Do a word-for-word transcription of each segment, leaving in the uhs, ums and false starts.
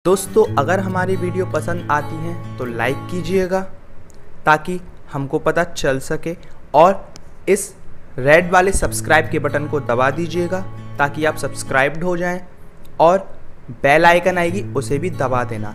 दोस्तों अगर हमारी वीडियो पसंद आती है तो लाइक कीजिएगा ताकि हमको पता चल सके, और इस रेड वाले सब्सक्राइब के बटन को दबा दीजिएगा ताकि आप सब्सक्राइब्ड हो जाएं, और बेल आइकन आएगी उसे भी दबा देना।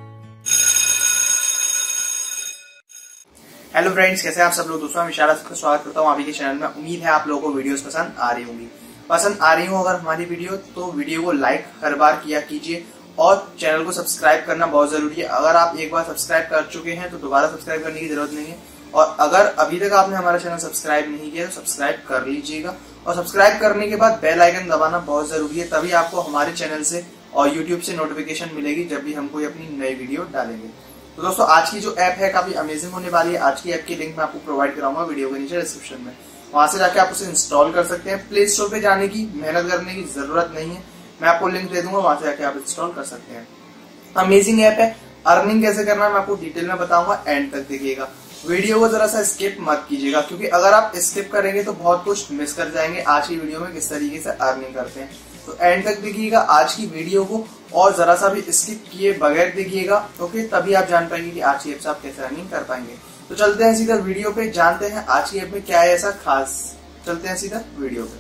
हेलो फ्रेंड्स, कैसे आप सब लोग। दोस्तों मैं विशाल का स्वागत करता हूँ आप के चैनल में। उम्मीद है आप लोगों को वीडियोस पसंद आ रही होंगी। पसंद आ रही हो अगर हमारी वीडियो तो वीडियो को लाइक हर बार किया कीजिए, और चैनल को सब्सक्राइब करना बहुत जरूरी है। अगर आप एक बार सब्सक्राइब कर चुके हैं तो दोबारा सब्सक्राइब करने की जरूरत नहीं है, और अगर अभी तक आपने हमारा चैनल सब्सक्राइब नहीं किया तो सब्सक्राइब कर लीजिएगा। और सब्सक्राइब करने के बाद बेल आइकन दबाना बहुत जरूरी है, तभी आपको हमारे चैनल से और यूट्यूब से नोटिफिकेशन मिलेगी जब भी हम कोई अपनी नई वीडियो डालेंगे। तो दोस्तों आज की जो ऐप है काफी अमेजिंग होने वाली है। आज की ऐप की लिंक मैं आपको प्रोवाइड कराऊंगा वीडियो के नीचे डिस्क्रिप्शन में। वहां से जाके आप उसे इंस्टॉल कर सकते हैं। प्ले स्टोर पे जाने की मेहनत करने की जरूरत नहीं है, मैं आपको लिंक दे दूंगा, वहां से जाके आप इंस्टॉल कर सकते हैं। अमेजिंग ऐप है। अर्निंग कैसे करना है मैं आपको डिटेल में बताऊंगा, एंड तक देखिएगा। वीडियो को जरा सा स्किप मत कीजिएगा, क्योंकि अगर आप स्किप करेंगे तो बहुत कुछ मिस कर जाएंगे आज की वीडियो में किस तरीके से अर्निंग करते हैं। तो एंड तक देखिएगा आज की वीडियो को, और जरा सा भी स्किप किए बगैर देखिएगा, ओके, तभी आप जान पाएंगे कि आज की ऐप से आप कैसे अर्निंग कर पाएंगे। तो चलते हैं सीधा वीडियो पे, जानते हैं आज की ऐप में क्या है ऐसा खास। चलते हैं सीधा वीडियो पे।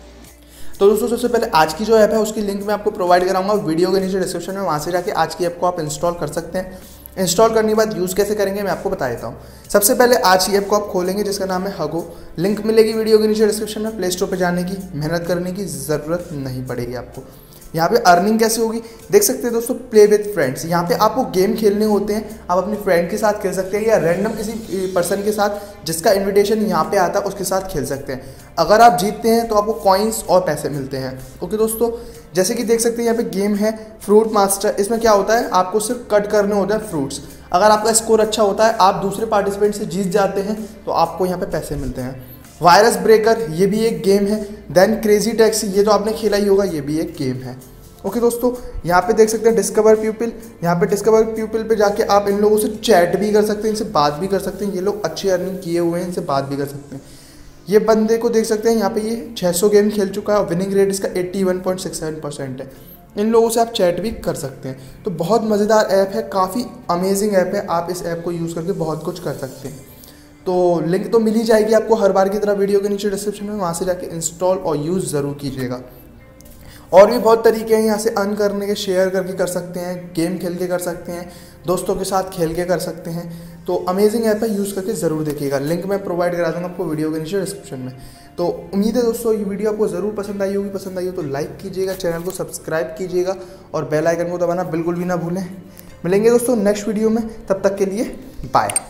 तो दोस्तों सबसे पहले आज की जो ऐप है उसकी लिंक मैं आपको प्रोवाइड कराऊंगा वीडियो के नीचे डिस्क्रिप्शन में। वहाँ से जाके आज की ऐप को आप इंस्टॉल कर सकते हैं। इंस्टॉल करने के बाद यूज़ कैसे करेंगे मैं आपको बता देता हूँ। सबसे पहले आज की ऐप को आप खोलेंगे जिसका नाम है हागो। लिंक मिलेगी वीडियो के नीचे डिस्क्रिप्शन में। प्ले स्टोर पर जाने की मेहनत करने की ज़रूरत नहीं पड़ेगी आपको। यहाँ पे अर्निंग कैसे होगी देख सकते हैं दोस्तों। प्ले विद फ्रेंड्स, यहाँ पे आपको गेम खेलने होते हैं। आप अपने फ्रेंड के साथ खेल सकते हैं, या रैंडम किसी पर्सन के साथ जिसका इनविटेशन यहाँ पे आता है उसके साथ खेल सकते हैं। अगर आप जीतते हैं तो आपको कॉइन्स और पैसे मिलते हैं। ओके दोस्तों, जैसे कि देख सकते हैं यहाँ पे गेम है फ्रूट मास्टर। इसमें क्या होता है, आपको सिर्फ कट करने होते हैं फ्रूट्स। अगर आपका स्कोर अच्छा होता है, आप दूसरे पार्टिसिपेंट से जीत जाते हैं, तो आपको यहाँ पे पैसे मिलते हैं। वायरस ब्रेकर, ये भी एक गेम है। देन क्रेजी टैक्सी, ये तो आपने खेला ही होगा, ये भी एक गेम है। ओके दोस्तों, यहाँ पे देख सकते हैं डिस्कवर पीपल। यहाँ पे डिस्कवर पीपल पे जाके आप इन लोगों से चैट भी कर सकते हैं, इनसे बात भी कर सकते हैं। ये लोग अच्छी अर्निंग किए हुए हैं, इनसे बात भी कर सकते हैं। ये बंदे को देख सकते हैं, यहाँ पे ये छह सौ गेम खेल चुका है और विनिंग रेट इसका इक्यासी पॉइंट सिक्स सेवन परसेंट है। इन लोगों से आप चैट भी कर सकते हैं। तो बहुत मज़ेदार ऐप है, काफ़ी अमेजिंग ऐप है। आप इस ऐप को यूज़ करके बहुत कुछ कर सकते हैं। तो लिंक तो मिल ही जाएगी आपको हर बार की तरह वीडियो के नीचे डिस्क्रिप्शन में। वहाँ से जाके इंस्टॉल और यूज़ ज़रूर कीजिएगा। और भी बहुत तरीके हैं यहाँ से अर्न करने के। शेयर करके कर सकते हैं, गेम खेल के कर सकते हैं, दोस्तों के साथ खेल के कर सकते हैं। तो अमेजिंग ऐप है, यूज़ करके ज़रूर देखिएगा। लिंक मैं प्रोवाइड करा दूँगा आपको वीडियो के नीचे डिस्क्रिप्शन में। तो उम्मीद है दोस्तों ये वीडियो आपको ज़रूर पसंद आई होगी। पसंद आई हो तो लाइक कीजिएगा, चैनल को सब्सक्राइब कीजिएगा, और बेल आइकन को दबाना बिल्कुल भी ना भूलें। मिलेंगे दोस्तों नेक्स्ट वीडियो में, तब तक के लिए बाय।